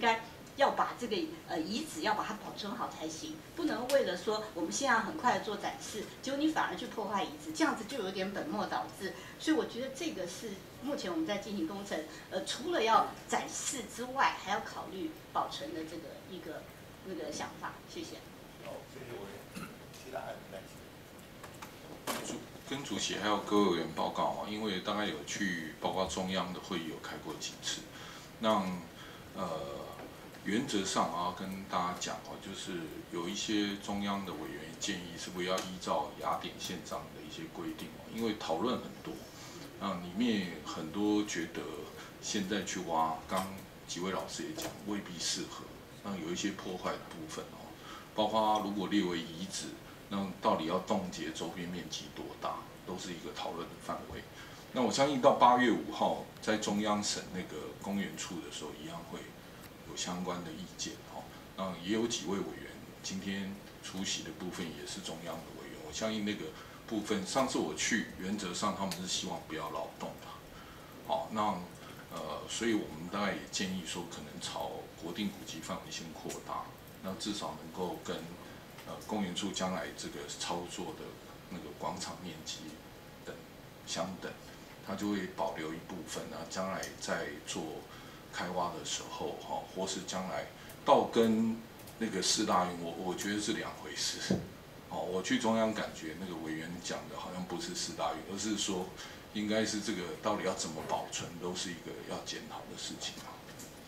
要把这个遗址要把它保存好才行，不能为了说我们现在很快的做展示，结果你反而去破坏遗址，这样子就有点本末倒置。所以我觉得这个是目前我们在进行工程，除了要展示之外，还要考虑保存的这个一个那个想法。谢谢。 好，谢谢委员。其他还有没有？ 跟主席还有各位委员报告啊，因为大概有去包括中央的会议有开过几次，那原则上啊跟大家讲哦，就是有一些中央的委员建议是不是要依照雅典宪章的一些规定哦，因为讨论很多，里面很多觉得现在去挖，刚几位老师也讲未必适合，那有一些破坏的部分哦，包括如果列为遗址。那到底要冻结周边面积多大，都是一个讨论的范围。那我相信到8月5号在中央审那个公园处的时候，一样会有相关的意见哦。那也有几位委员今天出席的部分也是中央的委员，我相信那个部分，上次我去，原则上他们是希望不要劳动的。好，那所以我们大概也建议说，可能朝国定古迹范围先扩大，那至少能够跟公园处将来这个操作的那个广场面积等相等，它就会保留一部分啊，将来在做开挖的时候哈，或是将来到跟那个四大运，我觉得是两回事。哦，我去中央感觉那个委员讲的好像不是四大运，而是说应该是这个到底要怎么保存，都是一个要检讨的事情啊。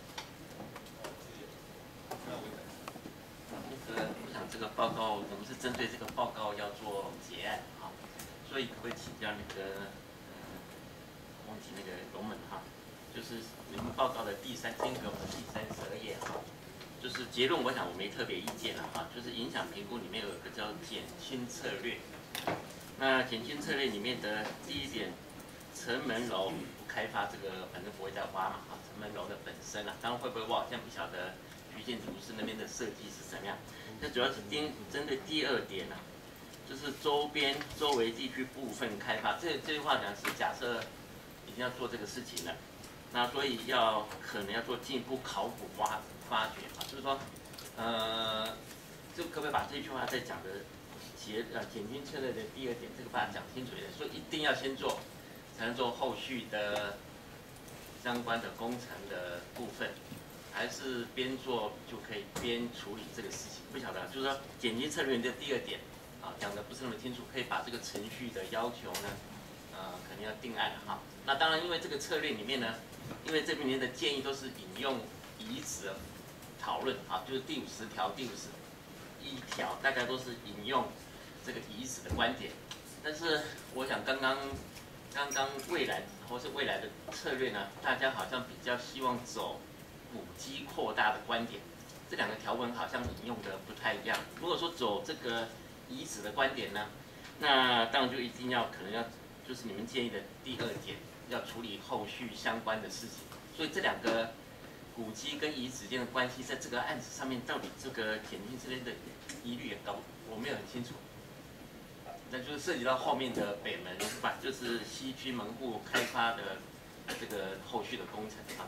我想这个报告，我们是针对这个报告要做结案啊，所以可不可以请教那个忘记那个龙门哈，就是你们报告的第3间隔第32页哈，就是结论，我想我没特别意见了哈，就是影响评估里面有一个叫减轻策略，那减轻策略里面的第1点，城门楼不开发这个，反正不会再挖嘛啊，城门楼的本身啊，当然会不会挖，现在不晓得。建筑师那边的设计是怎么样？那主要是针对第2点呢、就是周围地区部分开发。这句话讲是假设已经要做这个事情了，那所以可能要做进一步考古发掘啊，就是说，就可不可以把这句话再讲的减轻策略的第2点，这个把它讲清楚一点，说一定要先做，才能做后续的相关的工程的部分。还是边做就可以边处理这个事情，不晓得，就是说减轻策略的第2点啊，讲的不是那么清楚，可以把这个程序的要求呢，肯定要定案了哈。那当然，因为这个策略里面呢，因为这边的建议都是引用遗址的讨论啊，就是第50条、第51条，大概都是引用这个遗址的观点。但是我想刚刚未来或是未来的策略呢，大家好像比较希望走古迹扩大的观点，这2个条文好像引用的不太一样。如果说走这个遗址的观点呢，那当然就一定可能要，就是你们建议的第2点，要处理后续相关的事情。所以这2个古迹跟遗址间的关系，在这个案子上面，到底这个减轻之间的疑虑也我没有很清楚。那就是涉及到后面的北门是吧？就是西区门户开发的这个后续的工程啊。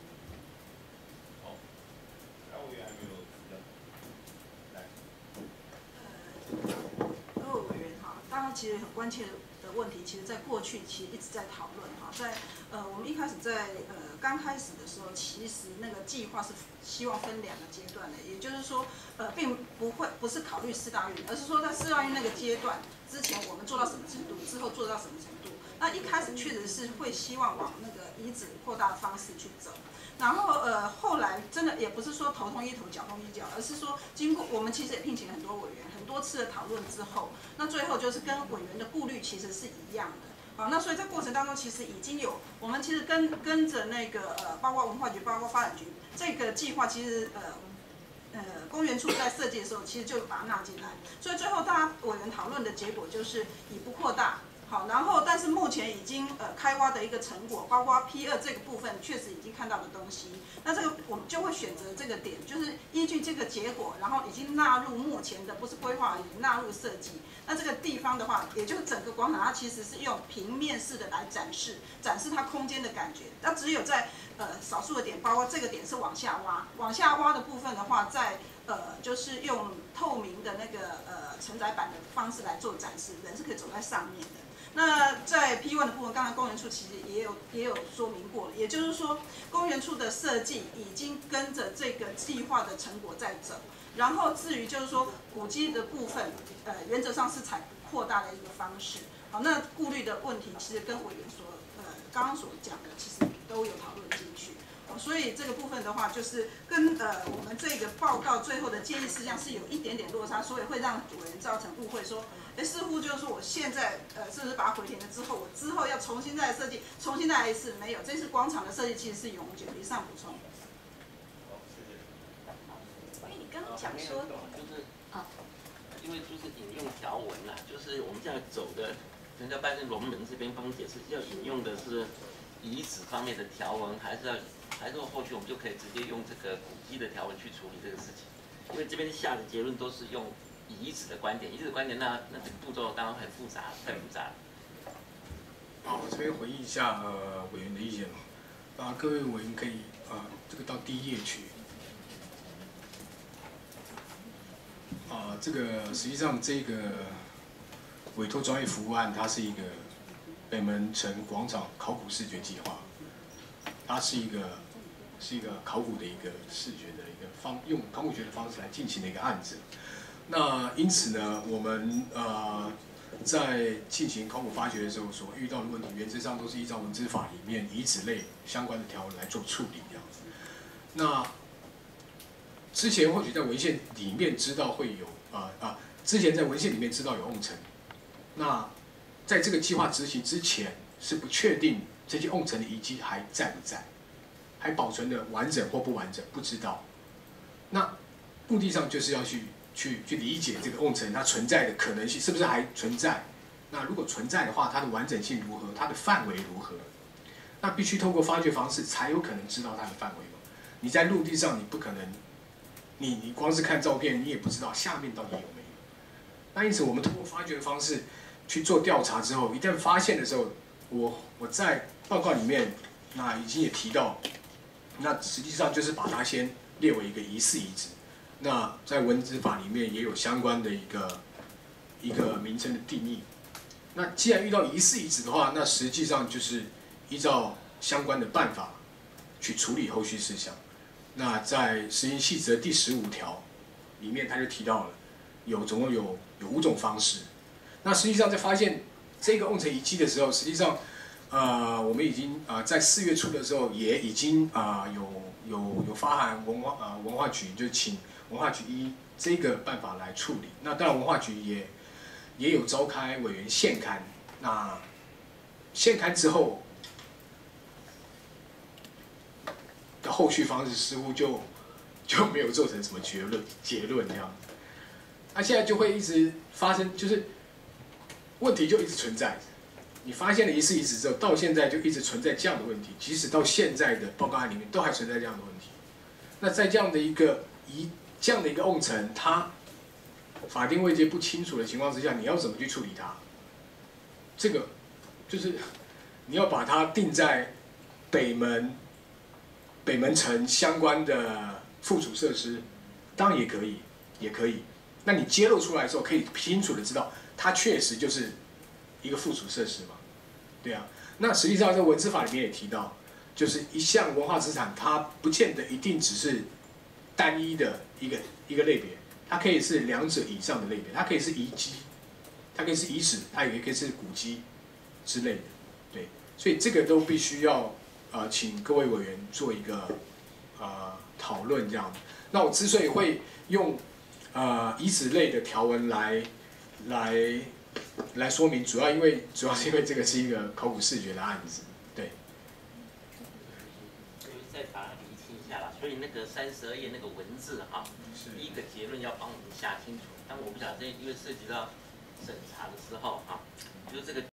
各位委员哈，当然其实很关切的问题，其实在过去其实一直在讨论哈，在我们一开始在刚开始的时候，其实那个计划是希望分2个阶段的，也就是说并不是考虑4大运，而是说在4大运那个阶段之前我们做到什么程度，之后做到什么程度。那一开始确实是会希望往那个遗址扩大的方式去走。然后后来真的也不是说头痛医头脚痛医脚，而是说经过我们其实也聘请了很多委员，很多次的讨论之后，那最后就是跟委员的顾虑其实是一样的。好，那所以在过程当中其实已经有我们其实跟着那个包括文化局、包括发展局这个计划，其实公园处在设计的时候其实就把它纳进来，所以最后大家委员讨论的结果就是以不扩大好，然后但是目前已经开挖的一个成果，包括 P2这个部分确实已经看到的东西，那这个我们就会选择这个点，就是依据这个结果，然后已经纳入目前的不是规划而已，纳入设计。那这个地方的话，也就是整个广场它其实是用平面式的来展示它空间的感觉。那只有在少数的点，包括这个点是往下挖的部分的话，在就是用透明的那个承载板的方式来做展示，人是可以走在上面的。那在 P1 的部分，刚才公园处其实也有说明过了，也就是说，公园处的设计已经跟着这个计划的成果在走。然后至于就是说古迹的部分，原则上是采扩大的一个方式。好，那顾虑的问题其实跟委员刚刚所讲的，其实都有讨论进去。所以这个部分的话，就是跟我们这个报告最后的建议事项是有一点点落差，所以会让委员造成误会说，似乎就是说我现在是不是把它回填了之后，我之后要重新再设计，重新再来一次？没有，这次广场的设计其实是永久。以上补充。 因为你刚刚讲说， 就是因为就是引用条文啦，就是我们这样走的，人家办正龙门这边帮解释，要引用的是遗址方面的条文，还是后续我们就可以直接用这个古迹的条文去处理这个事情？因为这边下的结论都是用遗址的观点，遗址的观点那这个步骤当然很复杂，太复杂了。 好，我这边回应一下委员的意见哦。各位委员可以这个到第1页去。这个实际上这个委托专业服务案，它是一个北门城广场考古视觉计划，它是一个考古的一个视觉的一个用考古学的方式来进行的一个案子。那因此呢，我们在进行考古发掘的时候所遇到的问题，原则上都是依照文资法里面遗址类相关的条文来做处理这样子。那之前或许在文献里面知道会有之前在文献里面知道有瓮城，那在这个计划执行之前是不确定这些瓮城的遗迹还在不在，还保存的完整或不完整，不知道。那目的上就是要去理解这个瓮城它存在的可能性是不是还存在。那如果存在的话，它的完整性如何，它的范围如何？那必须透过发掘方式才有可能知道它的范围嘛。你在陆地上你不可能。你光是看照片，你也不知道下面到底有没有。那因此，我们通过发掘的方式去做调查之后，一旦发现的时候，我在报告里面那已经也提到，那实际上就是把它先列为一个疑似遗址。那在文资法里面也有相关的一个名称的定义。那既然遇到疑似遗址的话，那实际上就是依照相关的办法去处理后续事项。那在实行细则第15条里面，他就提到了总共有5种方式。那实际上在发现这个瓮城遗迹的时候，实际上我们已经在4月初的时候也已经有发函文化局，就请文化局依这个办法来处理。那当然文化局也有召开委员现勘，那现勘之后。的后续方式似乎就没有做成什么结论这样，那现在就会一直发生，就是问题就一直存在。你发现了疑似遗址之后，到现在就一直存在这样的问题，即使到现在的报告案里面都还存在这样的问题。那在这样的一个瓮城，它法定位阶不清楚的情况之下，你要怎么去处理它？这个就是你要把它定在北门城相关的附属设施，当然也可以。那你揭露出来的时候，可以清楚的知道，它确实就是一个附属设施嘛，对啊。那实际上在文资法里面也提到，就是一项文化资产，它不见得一定只是单一的一个类别，它可以是2者以上的类别，它可以是遗迹，它可以是遗址，它也可以是古迹之类的，对。所以这个都必须要。请各位委员做一个讨论这样。那我之所以会用遗址类的条文来说明，主要是因为这个是一个考古视觉的案子，对。 再把它厘清一下啦。所以那个32页那个文字第一个结论要帮我们下清楚。但我不晓得，因为涉及到审查的时候就是这个。